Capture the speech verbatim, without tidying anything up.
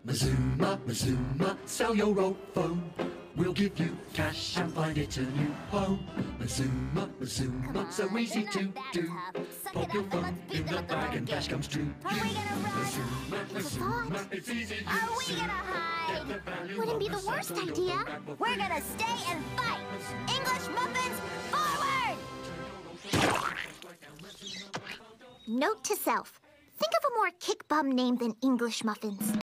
Mazuma, Mazuma, sell your old phone. We'll give you cash and find it a new home. Mazuma, Mazuma, so easy to do. Pop your phone in the bag and cash comes to you. Are we gonna run? Mazuma, Mazuma, it's easy. Are we gonna hide? Wouldn't be the worst idea. We're gonna stay and fight. English muffins, forward! Note to self. Think of a more kick bum name than English muffins.